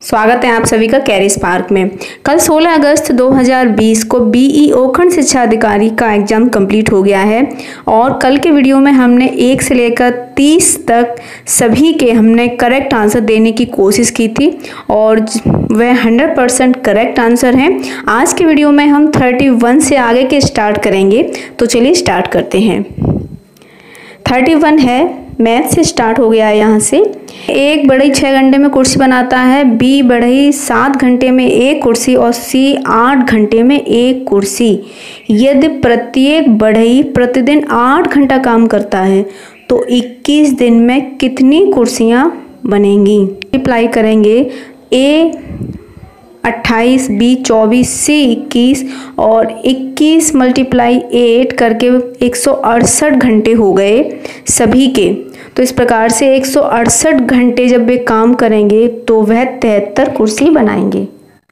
स्वागत है आप सभी का कैरिस पार्क में। कल 16 अगस्त 2020 को बीईओ खंड शिक्षा अधिकारी का एग्ज़ाम कंप्लीट हो गया है और कल के वीडियो में हमने 1 से लेकर 30 तक सभी के हमने करेक्ट आंसर देने की कोशिश की थी और वह 100% करेक्ट आंसर हैं। आज के वीडियो में हम 31 से आगे के स्टार्ट करेंगे, तो चलिए स्टार्ट करते हैं। 31 है, मैथ से स्टार्ट हो गया है। यहाँ से एक बढ़ई 6 घंटे में कुर्सी बनाता है, बी बढ़ई 7 घंटे में एक कुर्सी और सी 8 घंटे में एक कुर्सी। यदि प्रत्येक बढ़ई प्रतिदिन 8 घंटा काम करता है तो 21 दिन में कितनी कुर्सियाँ बनेंगी? मल्टीप्लाई करेंगे, ए 28, बी 24, सी 21 और 21 × 8 करके 168 घंटे हो गए सभी के। तो इस प्रकार से 168 घंटे जब वे काम करेंगे तो वह 73 कुर्सी बनाएंगे।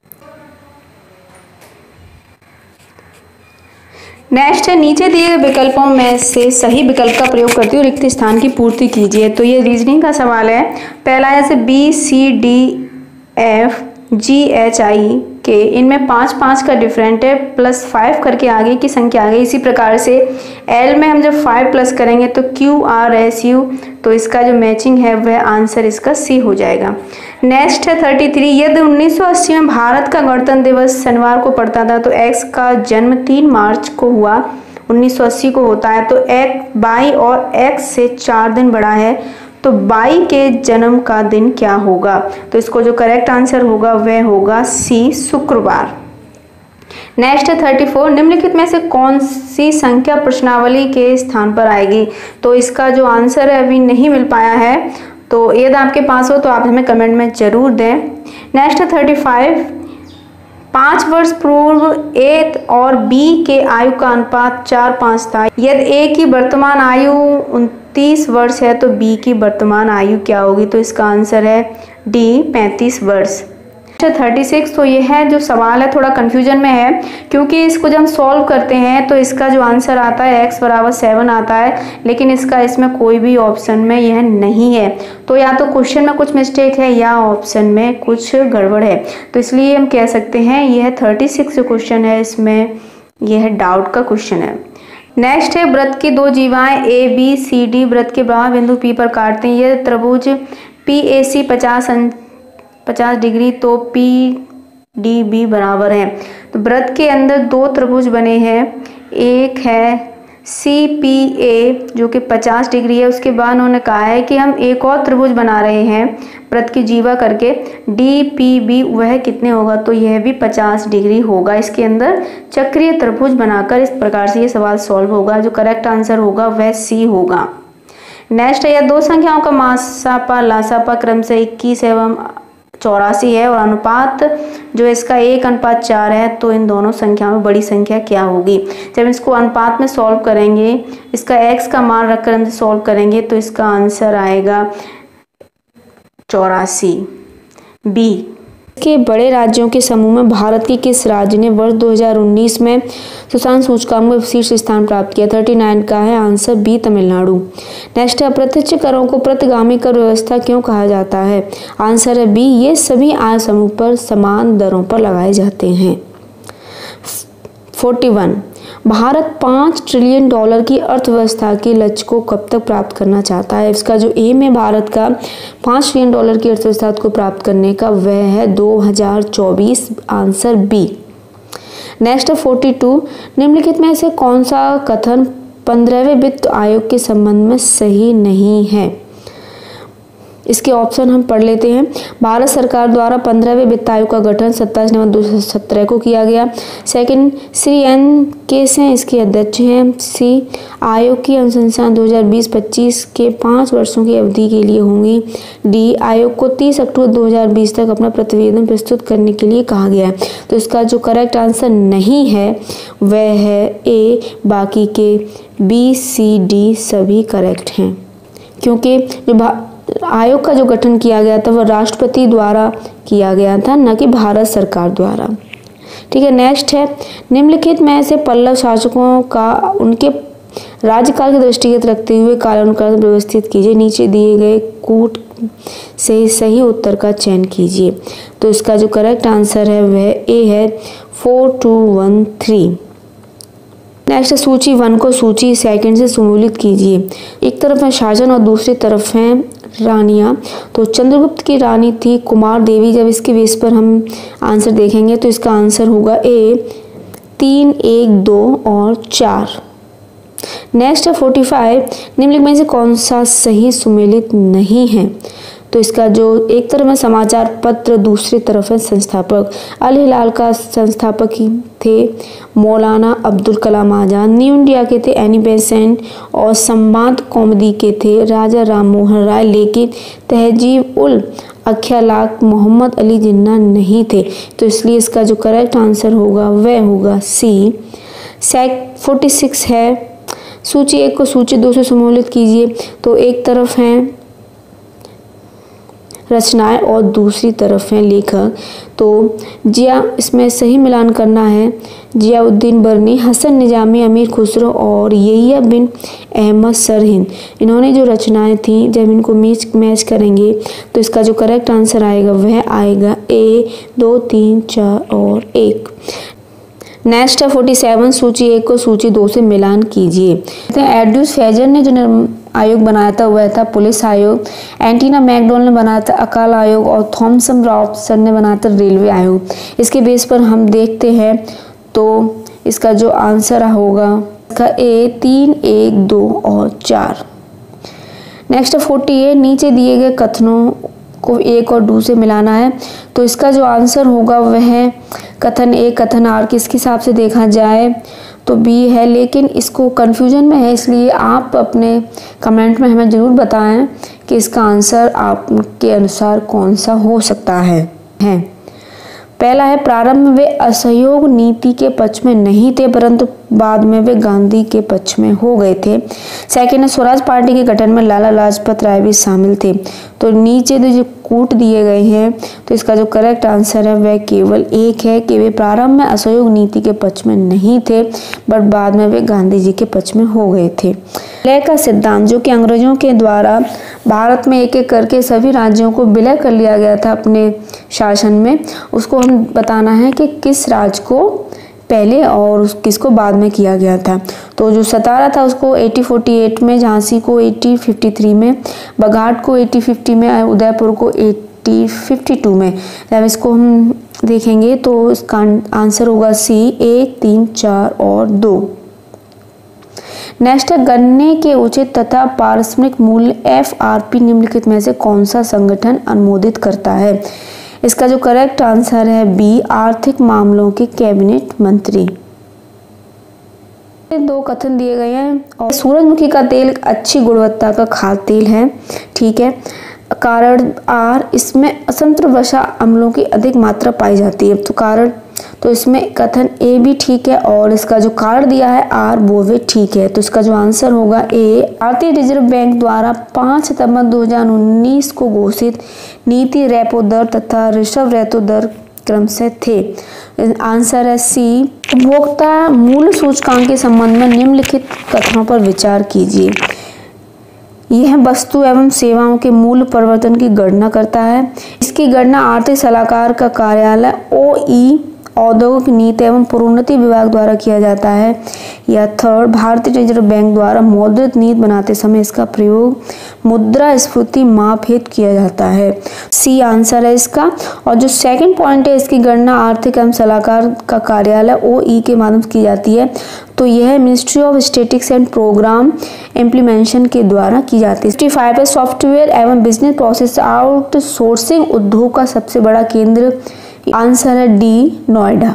नेक्स्ट है, नीचे दिए गए विकल्पों में से सही विकल्प का प्रयोग करते हुए रिक्त स्थान की पूर्ति कीजिए। तो ये रीजनिंग का सवाल है। पहला है B C D F G H I K, इनमें 5-5 का डिफरेंट है, +5 करके आगे की संख्या आ गई। इसी प्रकार से एल में हम जब 5 प्लस करेंगे तो क्यू आर एस यू, तो इसका जो मैचिंग है वह आंसर इसका सी हो जाएगा। नेक्स्ट है 33, यदि 1980 में भारत का गणतंत्र दिवस शनिवार को पड़ता था तो एक्स का जन्म 3 मार्च को हुआ, 1980 को होता है, तो एक्स बाई और एक्स से 4 दिन बड़ा है, तो बाई के जन्म का दिन क्या होगा? तो इसको जो करेक्ट आंसर होगा वह होगा सी, शुक्रवार। नेक्स्ट है 34, निम्नलिखित में से कौन सी संख्या प्रश्नावली के स्थान पर आएगी? तो इसका जो आंसर है अभी नहीं मिल पाया है, तो यदि आपके पास हो तो आप हमें कमेंट में जरूर दें। नेक्स्ट है 35, 5 वर्ष पूर्व ए और बी के आयु का अनुपात 4:5 था। यदि ए की वर्तमान आयु 29 वर्ष है तो बी की वर्तमान आयु क्या होगी? तो इसका आंसर है डी, 35 वर्ष। 36, तो यह है जो सवाल है थोड़ा कंफ्यूजन में है, क्योंकि इसको जब हम सॉल्व करते हैं तो इसका जो आंसर आता है x = 7 आता है, लेकिन इसमें कोई भी ऑप्शन में यह नहीं है। तो या तो क्वेश्चन में कुछ मिस्टेक है या ऑप्शन में कुछ गड़बड़ है, तो इसलिए हम कह सकते हैं यह 36 जो क्वेश्चन है इसमें यह डाउट का क्वेश्चन है। नेक्स्ट है, वृत्त की 2 जीवाएं ए बी सी डी वृत्त के प्रवाह बिंदु पी पर काटते हैं। यह त्रिभुज पी ए सी 50 डिग्री तो पी डी बी बराबर है। तो वृत्त के अंदर 2 त्रिभुज बने हैं, एक है सी पी ए जो कि 50 डिग्री है, उसके बाद उन्होंने कहा है कि हम एक और त्रिभुज बना रहे हैं वृत्त की जीवा करके डी पी बी, वह कितने होगा? तो यह भी 50 डिग्री होगा। इसके अंदर चक्रीय त्रिभुज बनाकर इस प्रकार से ये सवाल सॉल्व होगा। जो करेक्ट आंसर होगा वह सी होगा। नेक्स्ट है, यह 2 संख्याओं का मासापा लासापा क्रम से 21 एवं 84 है और अनुपात जो इसका 1:4 है, तो इन दोनों संख्याओं में बड़ी संख्या क्या होगी? जब इसको अनुपात में सॉल्व करेंगे, इसका x का मान रखकर हम सॉल्व करेंगे तो इसका आंसर आएगा 84, बी। के बड़े राज्यों के समूह में भारत के किस राज्य ने वर्ष 2019 में सूचकांक सूचकांक में शीर्ष स्थान प्राप्त किया? 39 का है आंसर, बी, तमिलनाडु। नेक्स्ट है, अप्रत्यक्ष करों को प्रतिगामी कर व्यवस्था क्यों कहा जाता है? आंसर है बी, ये सभी आय समूह पर समान दरों पर लगाए जाते हैं। 41, भारत $5 ट्रिलियन की अर्थव्यवस्था के लक्ष्य को कब तक प्राप्त करना चाहता है? इसका जो एम है भारत का $5 ट्रिलियन की अर्थव्यवस्था को प्राप्त करने का वह है 2024, आंसर बी। नेक्स्ट है 42, निम्नलिखित में से कौन सा कथन 15वें वित्त आयोग के संबंध में सही नहीं है? इसके ऑप्शन हम पढ़ लेते हैं। भारत सरकार द्वारा 15वें वित्त आयोग का गठन 27 नवंबर 2017 को किया गया। सेकंड, श्री एन केस हैं, इसके अध्यक्ष हैं। सी, आयोग की अनुशंसा 2020-25 के 5 वर्षों की अवधि के लिए होंगी। डी, आयोग को 30 अक्टूबर 2020 तक अपना प्रतिवेदन प्रस्तुत करने के लिए कहा गया है। तो इसका जो करेक्ट आंसर नहीं है वह है ए, बाकी के बी सी डी सभी करेक्ट हैं, क्योंकि जो आयोग का जो गठन किया गया था वह राष्ट्रपति द्वारा किया गया था, न कि भारत सरकार द्वारा। ठीक है। नेक्स्ट है, निम्नलिखित में से पल्लव शासकों का उनके राज्यकाल के दृष्टिगत रखते हुए कालानुक्रम व्यवस्थित कीजिए। नीचे दिए गए कूट से सही उत्तर का चयन कीजिए। तो इसका जो करेक्ट आंसर है वह ए है 4213। नेक्स्ट सूची 1 को सूची सेकंड से सम्मिलित कीजिए। एक तरफ है शासन और दूसरी तरफ है रानियाँ। तो चंद्रगुप्त की रानी थी कुमार देवी। जब इसके बेस पर हम आंसर देखेंगे तो इसका आंसर होगा ए 3, 1, 2 और 4। नेक्स्ट है 45, निम्नलिखित में से कौन सा सही सुमेलित नहीं है। तो इसका जो एक तरफ है समाचार पत्र, दूसरी तरफ है संस्थापक। अल हिलाल का संस्थापक थे मौलाना अब्दुल कलाम आज़ाद, न्यू इंडिया के थे एनी बेसेंट और संवाद कौमुदी के थे राजा राम मोहन राय, लेकिन तहजीब उल अख्यालाक मोहम्मद अली जिन्ना नहीं थे। तो इसलिए इसका जो करेक्ट आंसर होगा वह होगा सी। 46 है सूची 1 को सूची 2 से सम्मिलित कीजिए। तो एक तरफ हैं रचनाएं और दूसरी तरफ हैं लेखक। तो जिया, इसमें सही मिलान करना है। जियाउद्दीन बरनी, हसन निजामी, अमीर खुसरो और यहिया बिन अहमद सरहिंद, इन्होंने जो रचनाएं थी जब इनको मैच करेंगे तो इसका जो करेक्ट आंसर आएगा वह आएगा ए 2, 3, 4 और 1। नेक्स्ट है 47, सूची 1 को सूची 2 से मिलान कीजिए। एड्यूस फेजर ने जो आयोग बनाया था वह था पुलिस आयोग, एंटीना मैकडोनल्ड ने बनाया था अकाल आयोग और थॉमसन रॉबसन ने बनाया था रेलवे आयोग। इसके बेस पर हम देखते हैं तो इसका जो आंसर होगा इसका ए 3, 1, 2 और 4। नेक्स्ट है 48, नीचे दिए गए कथनों को 1 और 2 से मिलाना है। तो इसका जो आंसर होगा वह कथन ए, कथन आर किसके हिसाब से देखा जाए तो बी है, लेकिन इसको कन्फ्यूजन में है, इसलिए आप अपने कमेंट में हमें ज़रूर बताएं कि इसका आंसर आपके अनुसार कौन सा हो सकता है। पहला है प्रारंभ में वे असहयोग नीति के पक्ष में नहीं थे परंतु बाद में वे गांधी के पक्ष में हो गए थे। सेकेंड है स्वराज पार्टी के गठन में लाला लाजपत राय भी शामिल थे। तो नीचे जो कूट दिए गए हैं तो इसका जो करेक्ट आंसर है वह केवल 1 है कि वे प्रारंभ में असहयोग नीति के पक्ष में नहीं थे बट बाद में वे गांधी जी के पक्ष में हो गए थे। विलय का सिद्धांत, जो कि अंग्रेजों के द्वारा भारत में एक एक करके सभी राज्यों को विलय कर लिया गया था अपने शासन में, उसको हम बताना है कि किस राज्य को पहले और किसको बाद में किया गया था। तो जो सतारा था उसको 1848 में, झांसी को 1853 में, बघाट को 1850 में, उदयपुर को 1852 में। जब इसको हम देखेंगे तो इसका आंसर होगा सी 1, 3, 4 और 2। नेक्स्ट है गन्ने के उचित तथा पारिश्रमिक मूल्य FRP निम्नलिखित में से कौन सा संगठन अनुमोदित करता है। इसका जो करेक्ट आंसर है बी, आर्थिक मामलों के कैबिनेट मंत्री। 2 कथन दिए गए हैं और सूरजमुखी का तेल अच्छी गुणवत्ता का खाद्य तेल है, ठीक है। कारण आर, इसमें असंतृप्त वसा अम्लों की अधिक मात्रा पाई जाती है। तो कारण, तो इसमें कथन ए भी ठीक है और इसका जो कारण दिया है आर वो भी ठीक है। तो इसका जो आंसर होगा ए। भारतीय रिजर्व बैंक द्वारा 5 सितंबर 2019 को घोषित नीति रेपो दर तथा रिवर्स रेपो दर क्रमशः थे। आंसर है सी। उपभोक्ता मूल्य सूचकांक के संबंध में निम्नलिखित कथनों पर विचार कीजिए। यह वस्तु एवं सेवाओं के मूल्य परिवर्तन की गणना करता है। इसकी गणना आर्थिक सलाहकार का कार्यालय OE औद्योगिक नीति एवं प्रोन्नति विभाग द्वारा किया जाता है। या थर्ड, भारतीय रिजर्व बैंक द्वारा मौद्रिक नीति बनाते समय इसका प्रयोग मुद्रास्फीति माप हेतु किया जाता है। सी आंसर है इसका। और जो सेकंड पॉइंट है, इसकी गणना आर्थिक एवं सलाहकार का कार्यालय OE के माध्यम से की जाती है। तो यह ministry of statistics and programme implementation के द्वारा की जाती है। 55 है सॉफ्टवेयर एवं बिजनेस प्रोसेस आउटसोर्सिंग उद्योग का सबसे बड़ा केंद्र। आंसर है डी, नोएडा।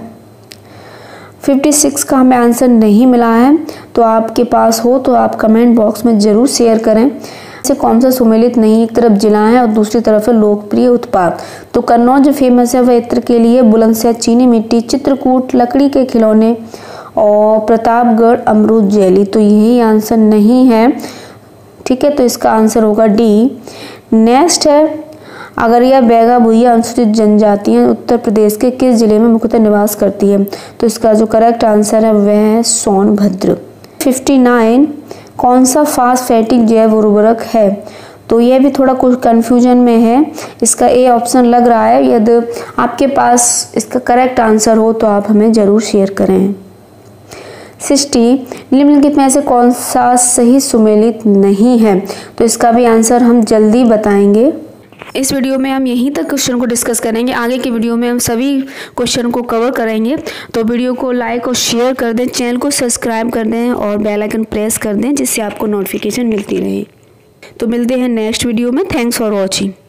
56 का हमें आंसर नहीं मिला है, तो आपके पास हो तो आप कमेंट बॉक्स में जरूर शेयर करें से कौन सा सुमेलित नहीं। एक तरफ जिला है और दूसरी तरफ है लोकप्रिय उत्पाद। तो कन्नौज फेमस है वह इत्र के लिए, बुलंदशहर चीनी मिट्टी, चित्रकूट लकड़ी के खिलौने और प्रतापगढ़ अमरूद जेली। तो यही आंसर नहीं है, ठीक है। तो इसका आंसर होगा डी। नेक्स्ट है अगरिया बैगा भुइया अनुसूचित जनजातियां उत्तर प्रदेश के किस जिले में मुख्यतः निवास करती है। तो इसका जो करेक्ट आंसर है वह है सोनभद्र। 59 कौन सा फास्फेटिक जैव उर्वरक है। तो ये भी थोड़ा कुछ कन्फ्यूजन में है, इसका ए ऑप्शन लग रहा है। यदि आपके पास इसका करेक्ट आंसर हो तो आप हमें ज़रूर शेयर करें। 60 निम्नलिखित में से कौन सा सही सुमेलित नहीं है, तो इसका भी आंसर हम जल्दी बताएंगे। इस वीडियो में हम यहीं तक क्वेश्चन को डिस्कस करेंगे, आगे की वीडियो में हम सभी क्वेश्चन को कवर करेंगे। तो वीडियो को लाइक और शेयर कर दें, चैनल को सब्सक्राइब कर दें और बेल आइकन प्रेस कर दें, जिससे आपको नोटिफिकेशन मिलती रहे। तो मिलते हैं नेक्स्ट वीडियो में। Thanks for watching.